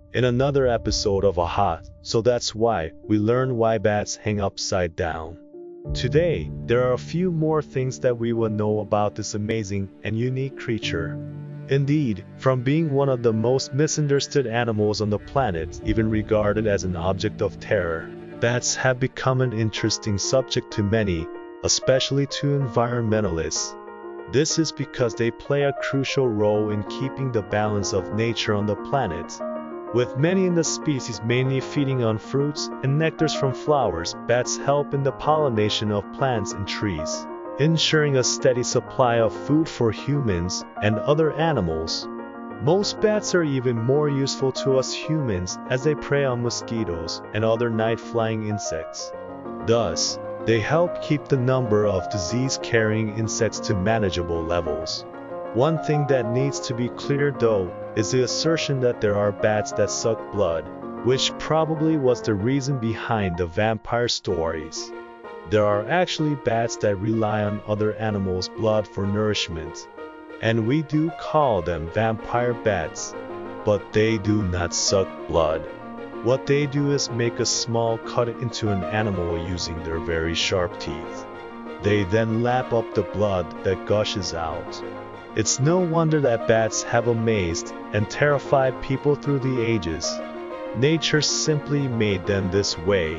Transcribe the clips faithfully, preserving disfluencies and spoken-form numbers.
in another episode of Aha, so that's why we learn why bats hang upside down. Today, there are a few more things that we will know about this amazing and unique creature. Indeed, from being one of the most misunderstood animals on the planet, even regarded as an object of terror, bats have become an interesting subject to many, especially to environmentalists. This is because they play a crucial role in keeping the balance of nature on the planet. With many in the species mainly feeding on fruits and nectars from flowers, bats help in the pollination of plants and trees, ensuring a steady supply of food for humans and other animals. Most bats are even more useful to us humans as they prey on mosquitoes and other night-flying insects. Thus, they help keep the number of disease-carrying insects to manageable levels. One thing that needs to be clear though is the assertion that there are bats that suck blood, which probably was the reason behind the vampire stories. There are actually bats that rely on other animals' blood for nourishment, and we do call them vampire bats, but they do not suck blood. What they do is make a small cut into an animal using their very sharp teeth. They then lap up the blood that gushes out. It's no wonder that bats have amazed and terrified people through the ages. Nature simply made them this way.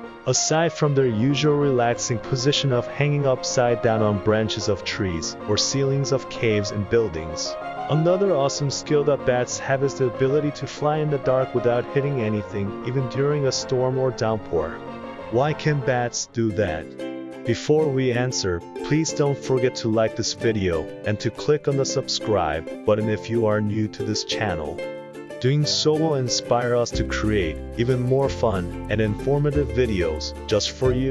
Aside from their usual relaxing position of hanging upside down on branches of trees or ceilings of caves and buildings, another awesome skill that bats have is the ability to fly in the dark without hitting anything, even during a storm or downpour. Why can bats do that? Before we answer, please don't forget to like this video and to click on the subscribe button if you are new to this channel. Doing so will inspire us to create even more fun and informative videos just for you.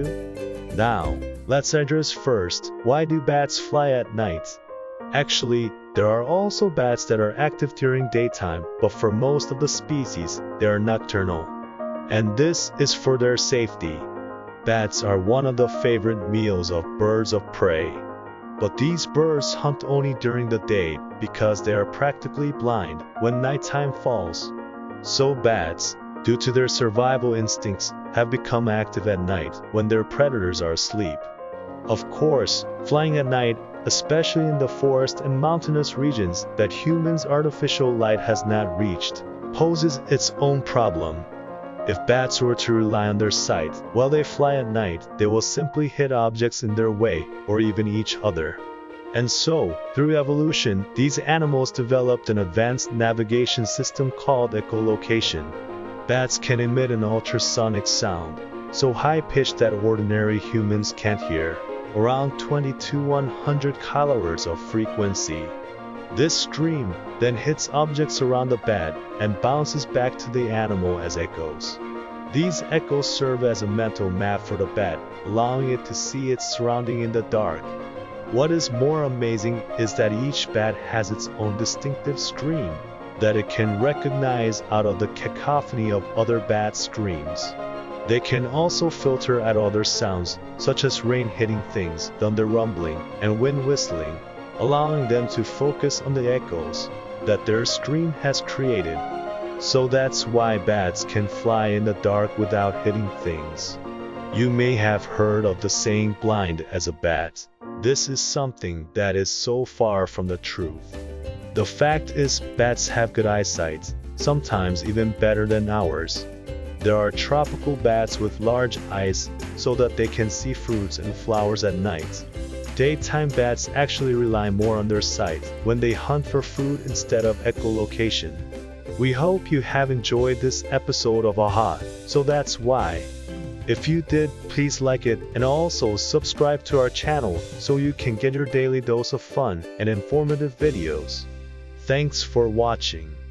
Now, let's address first, why do bats fly at night? Actually, there are also bats that are active during daytime, but for most of the species, they are nocturnal. And this is for their safety. Bats are one of the favorite meals of birds of prey. But these birds hunt only during the day because they are practically blind when nighttime falls. So bats, due to their survival instincts, have become active at night when their predators are asleep. Of course, flying at night, especially in the forest and mountainous regions that humans' artificial light has not reached, poses its own problem. If bats were to rely on their sight while they fly at night, they will simply hit objects in their way or even each other. And so, through evolution, these animals developed an advanced navigation system called echolocation. Bats can emit an ultrasonic sound, so high-pitched that ordinary humans can't hear, around twenty to one hundred kilohertz of frequency. This scream then hits objects around the bat and bounces back to the animal as echoes. These echoes serve as a mental map for the bat, allowing it to see its surrounding in the dark. What is more amazing is that each bat has its own distinctive scream that it can recognize out of the cacophony of other bat screams. They can also filter out other sounds, such as rain hitting things, thunder rumbling, and wind whistling, allowing them to focus on the echoes that their scream has created. So that's why bats can fly in the dark without hitting things. You may have heard of the saying blind as a bat. This is something that is so far from the truth. The fact is, bats have good eyesight, sometimes even better than ours. There are tropical bats with large eyes so that they can see fruits and flowers at night. Daytime bats actually rely more on their sight when they hunt for food instead of echolocation. We hope you have enjoyed this episode of Aha, so that's why. If you did, please like it and also subscribe to our channel so you can get your daily dose of fun and informative videos. Thanks for watching.